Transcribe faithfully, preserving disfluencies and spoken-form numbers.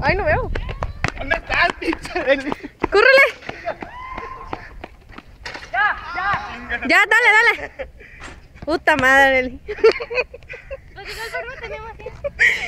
Ay, no veo. ¿Dónde estás, pinche Eli? ¡Córrele! Ya, ya. Ya, dale, dale. Puta madre, Eli. Pues si no, el perro tenía más tiempo.